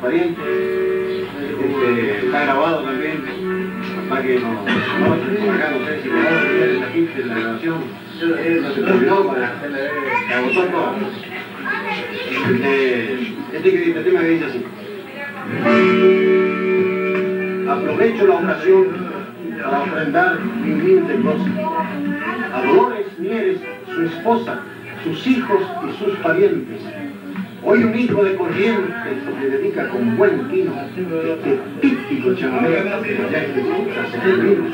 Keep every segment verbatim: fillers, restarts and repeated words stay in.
parientes. Este, está grabado también, para que no, no, por acá no sé si lo vamos a ver en la quinta de la grabación. No se terminó, para se agotó todo. Este, este, este tema que dice así. Aprovecho la ocasión para ofrendar mi humilde cosa a Dolores Mieres, su esposa, sus hijos y sus parientes. Hoy un hijo de Corrientes le dedica con buen tino este típico chamamé que ya escucha hace años.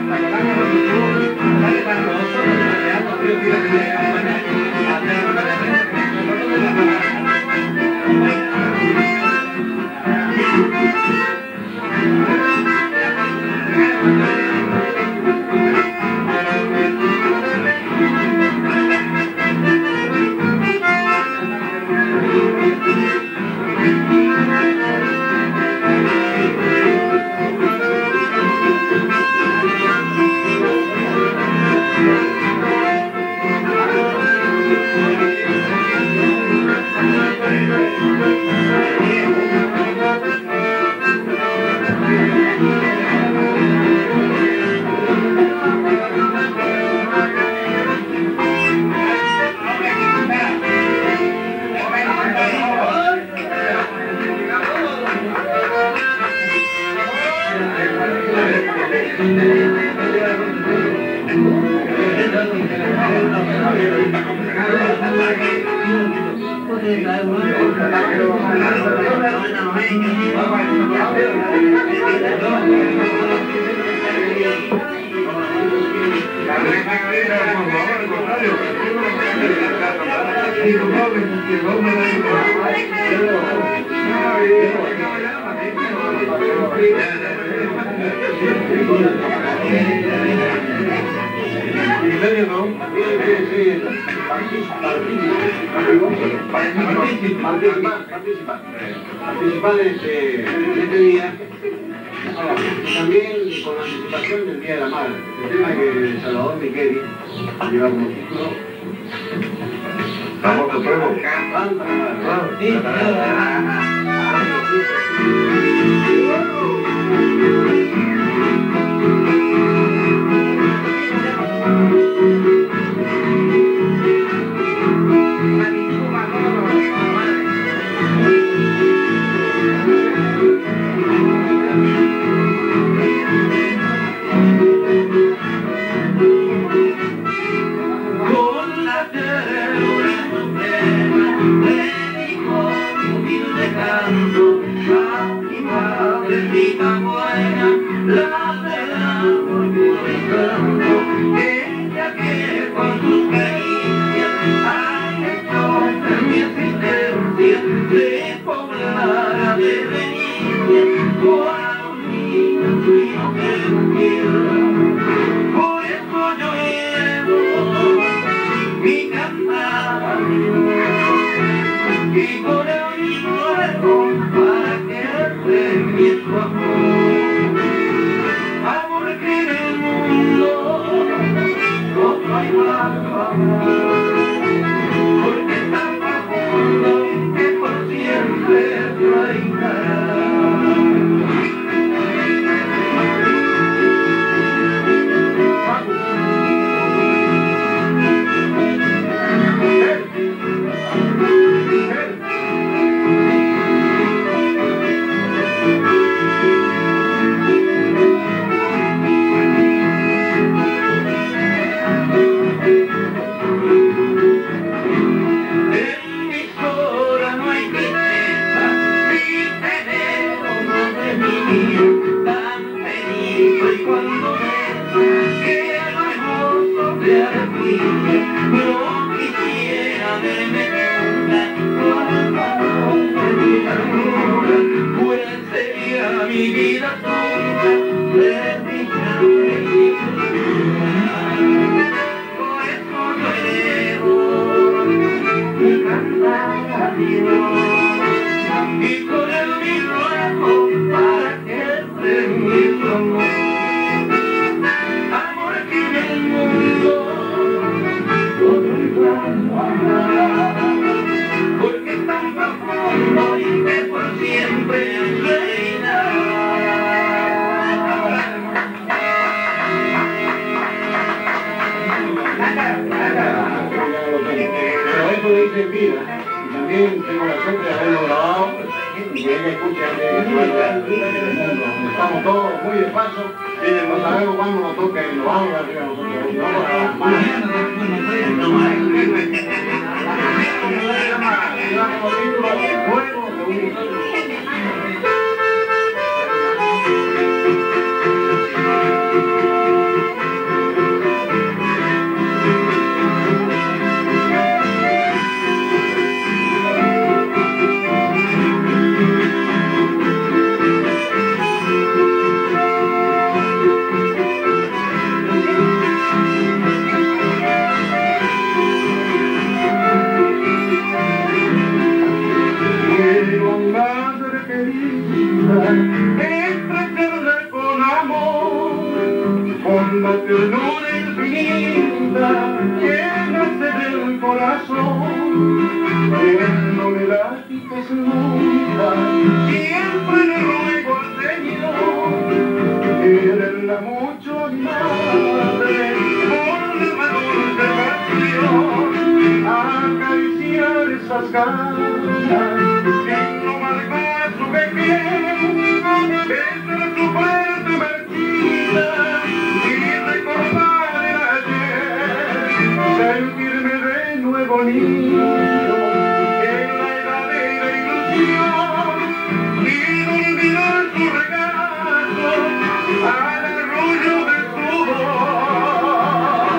Participar de este, de este día, también con la anticipación del Día de la Madre, el tema que Salvador Micheli lleva como título. Vamos a prueba. Santa Madre. Estamos todos muy despacio, no sabemos cuándo nos toca y nos vamos arriba nosotros. Vamos a las manos. Una ternura infinita llénase del corazón, que no me la quites nunca, siempre le ruego al Señor, quererla mucho a mi madre, con la dulce pasión, acariciar esas ganas, que no marcó a su vejez, besar su frente marchita, sentirme de nuevo niño en la edad de la ilusión y no olvidar su regazo al arrullo de su voz.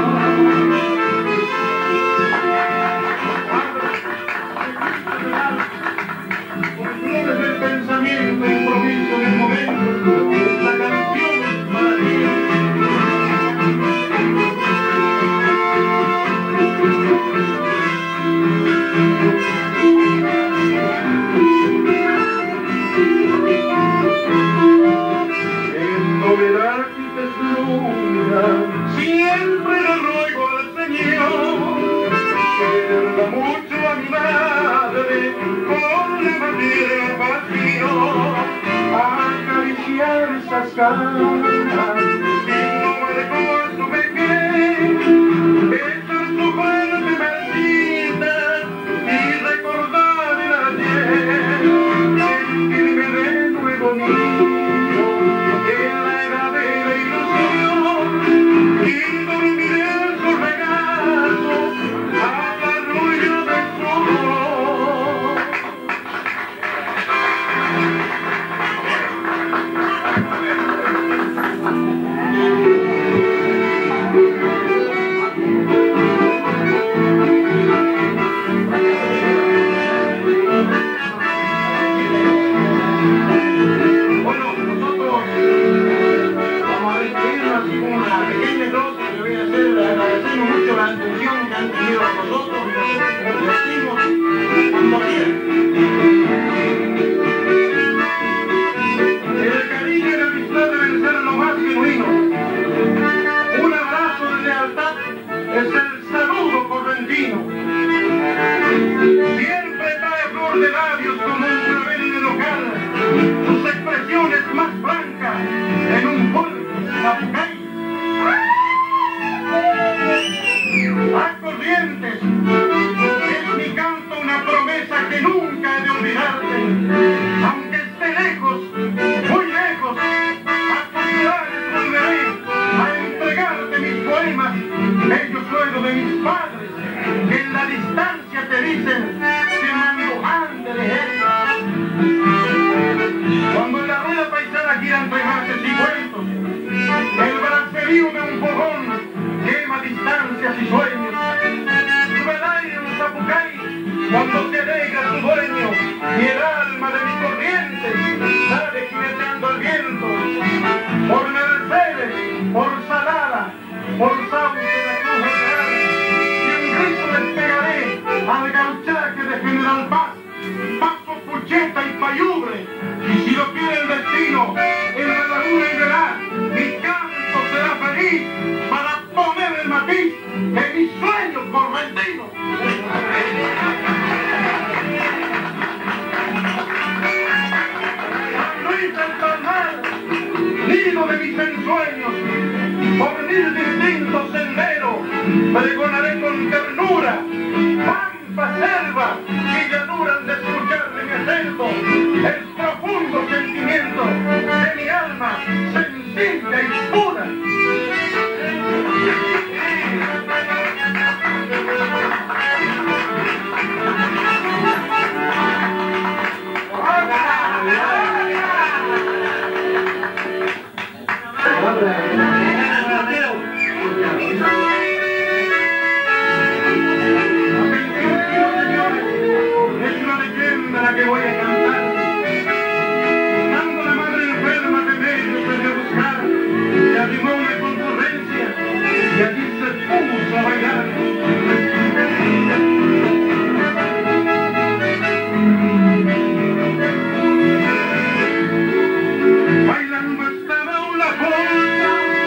Con flores del pensamiento, improviso del momento, la canción es para ti. Siempre le ruego al Señor, quererla mucho a mi madre, con la manera pasión, acariciar esas ganas, que no marcó a su vejez, besar su frente marchita y recordar el ayer, sentirme de nuevo niño en la edad de la ilusión y dormiré en su regazo al arrullo de su voz. Bueno, nosotros vamos a despedirnos con una pequeña glosa que voy a hacer. Le agradecemos mucho la atención que han tenido a nosotros. Nos decimos cuando quieran. El cariño y la amistad deben ser lo más genuino. Un abrazo de lealtad es el saludo correntino. Siempre trae flor de labios como un clavel de local, sus expresiones más francas en un folk zapucay. A Corrientes, es mi canto una promesa que nunca he de olvidarte, aunque esté lejos, muy lejos, a tus ciudades volveré a entregarte mis poemas, bello suelo de mis padres, que en la distancia te dicen que mandojan de lejanía. Cuando en la rueda paisana giran remates y cuentos, el bracerío de un fogón quema distancias y sueños. Sube el aire un zapucay cuando se alegra su dueño, y el alma de mi corriente sale jineteando al viento. Por Mercedes, por Salada, por Sauce de la Cruz Real, y un grito despegaré al gauchaje de General Paz, Paso, Pucheta y Payubre, y si lo quiere el destino, en la laguna y verá, mi canto será feliz para poner el matiz de mis sueños correntinos. San Luis del Palmar, nido de mis ensueños, por mil distintos senderos, pregonaré con ternura, pampa, selva y llanuras de escucharle mi acento, el profundo sentimiento de mi alma sencilla y pura. Que voy a cantar, dando la madre enferma que medio se dio a buscar, se arrimó una concurrencia y allí se puso a bailar. Bailando estaba una joya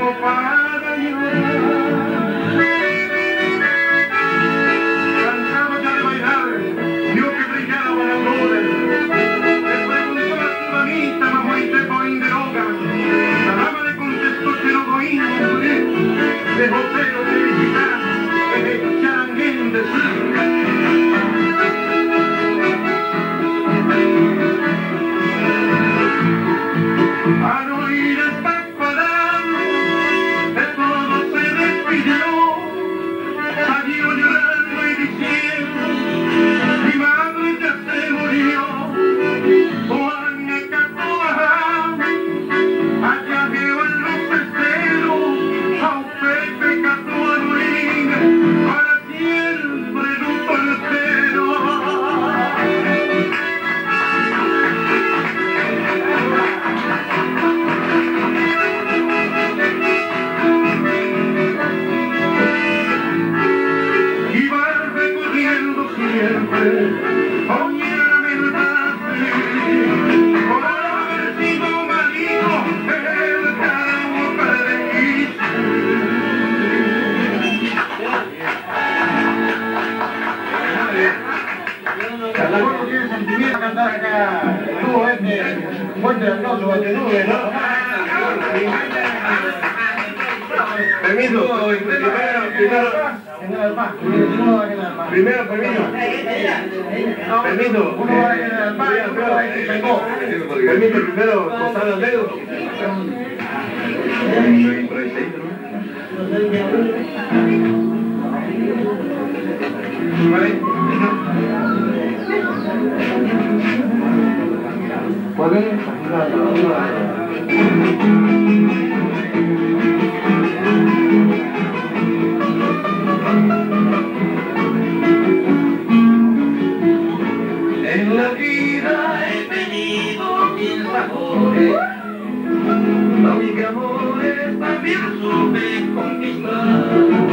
tiempo para llorar. Cansado ya de bailar, vio que brillaban las nubes. Le preguntó a su mamita, mamá, ¿y te ponen de droga? La dama le contestó que no voy a morir. De José lo felicitar, que le echaran en decir. Al oír estas palabras, de todo se despidió, salió llorando y diciendo, mi madre ya se murió. Juana Catoa, allá veo en los esteros, a un Pepe Catoa Luis, para siempre un soltero. Oñame el pase, por haber sido malito, el cabo perdí. ¿Cuánto tiene sentimiento cantar acá? El dúo este, fuerte de aplauso entre nubes, ¿no? Permiso, primero, primero. Primero, permiso. Permiso. Uno va a ir al baño, otro va a ir al baño. Permiso, primero, cortar los dedos. Vale. ¿Puede? En la vida he tenido mil sabores, a mis amores también supe conquistar.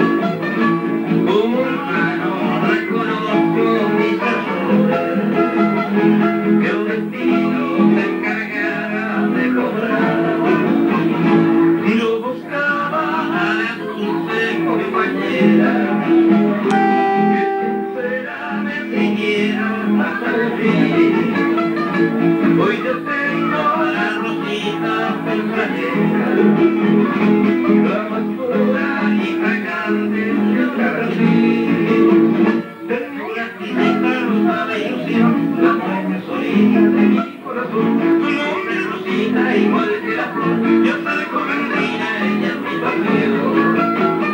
Como hermano reconozco mis errores, que el destino se encargará de cobrar. Yo buscaba a la dulce compañera, que sincera me siguiera hasta el fin. Hoy yo tengo la rosita tempranera, la más pura y fragante del jardín. Tengo la quinta rosa de ilusión, la dueña solita de mi corazón. Tu nombre es Rosita, igual que la flor, yo soy correntina, ella es mi pasión.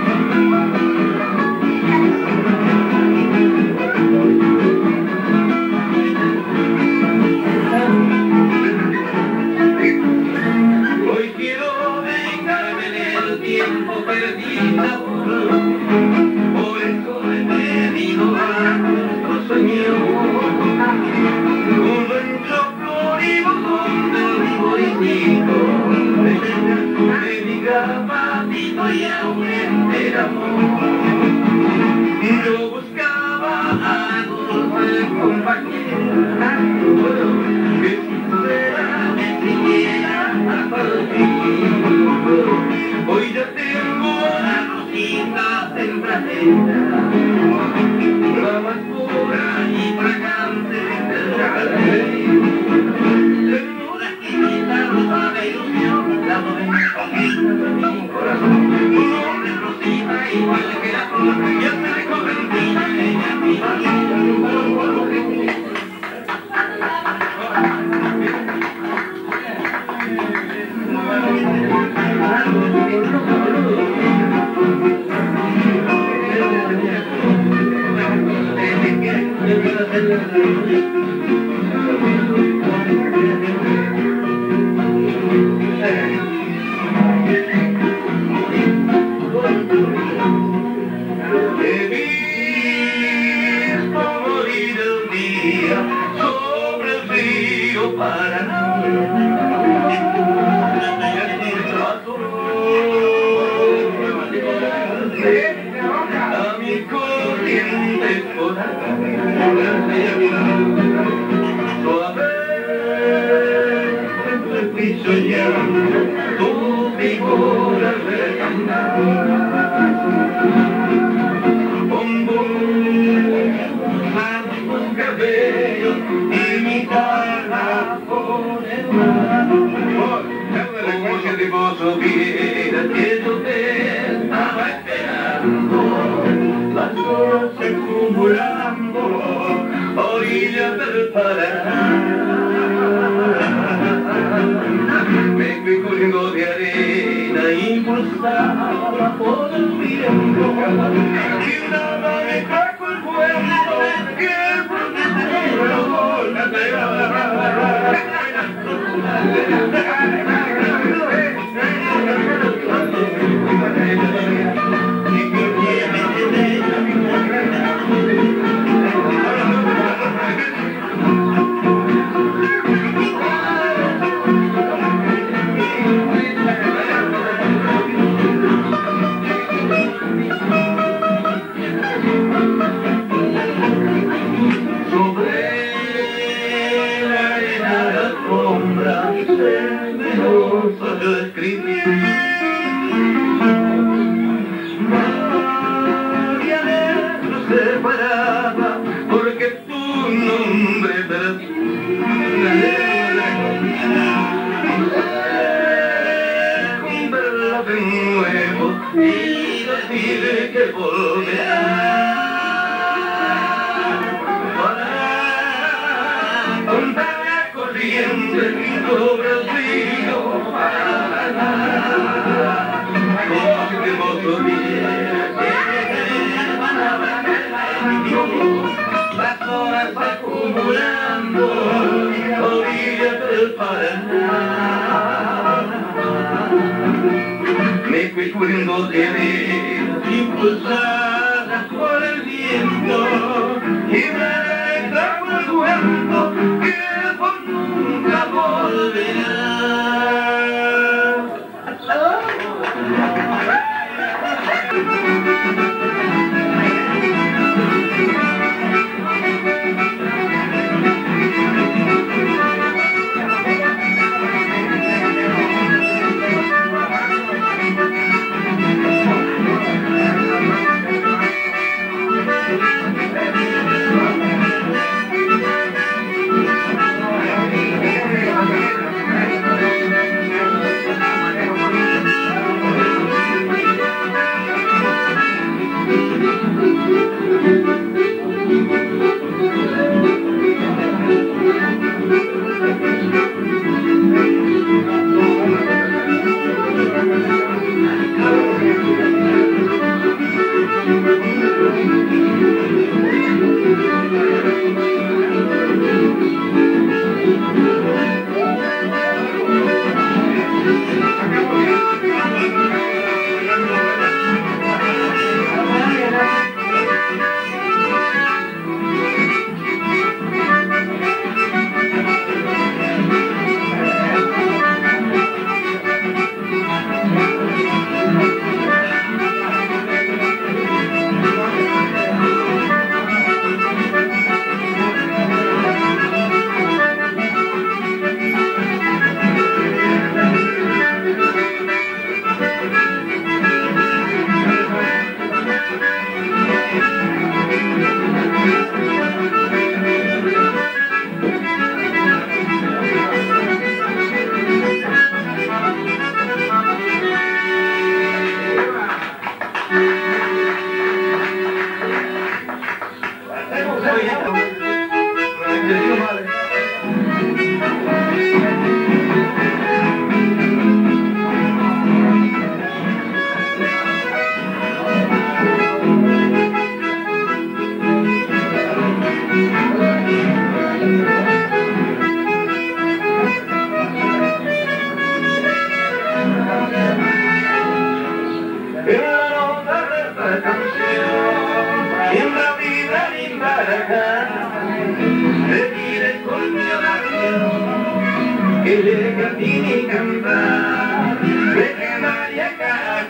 Hoy quiero vengarme del tiempo perdido, por eso he pedido a nuestro Señor un rancho florido donde el floricido me diga patito y aumente el amor. Yo buscaba a la dulce compañera, que sincera me siguiera hasta el fin. Hoy ya tengo la rosita tempranera, la más pura y fragante del jardín. Tengo la quinta rosa de ilusión, la dueña conquista de mi corazón. Tu nombre es Rosita, igual que la flor, yo seré correntina, ella es mi pasión. He visto morir el día sobre el río Paraná. A mi corriente por suave fui soñando tu figura verle cantar. Pongo sus cabellos y mi cara por el mar. Como si vos supiera que yo te estaba esperando, las horas se acumulando, orillas del Paraná. Me fui corriendo de arena impulsada por el viento, y nada me trajo el cuento que por mi pueblo la pegaba. Porque tu nombre con verla de nuevo y decirle que volverá para contar la corriente sobre el río Paraná. Como si te vos olvides las horas acumulando orillas del Paraná. Me fui corriendo de veras impulsada por el viento y me trajo el cuento que por nunca volverá. Que llega a ti ni cantar, de Canaria a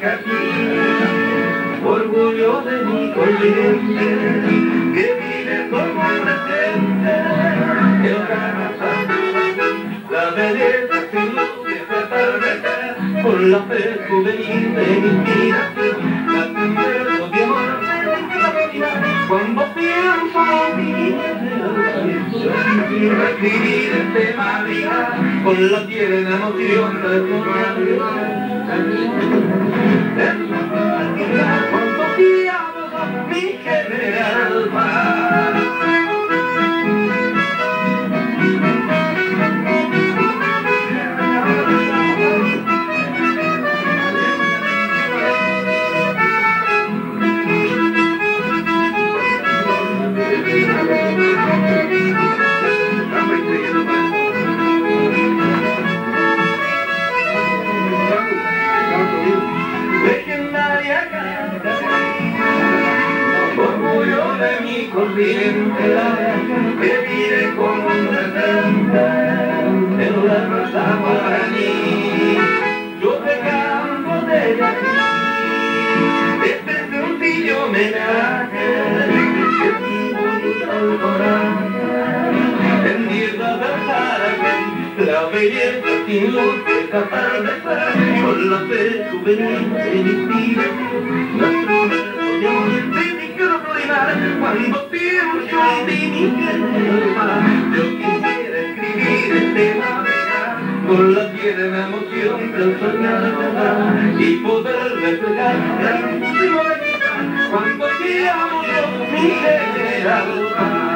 Caracas, orgullo de mi conciencia, que vive como presente, el carnaval, la belleza sin luz que se atardecer. con la fe juvenil de mi vida, date un verso de amor, cuando pienso en ti, recibir este madrigal, con la tierna emoción de soñar, cuando te amo, mi general paz. Orgullo de mi corriente, que vive como un presente en la raza guaraní. Yo te canto desde aquí, este sencillo homenaje que mi bonito Alborán. En tierra del Saraque, la belleza sin luz que capaz de ser, con la fe juvenil de mi vida, nuestro verso de amor. Cuando pienso en ti, mi querida, yo quisiera escribir este madrigal con la tierna emoción del soñar y poder reflejar la música cuando te amo yo, mi general.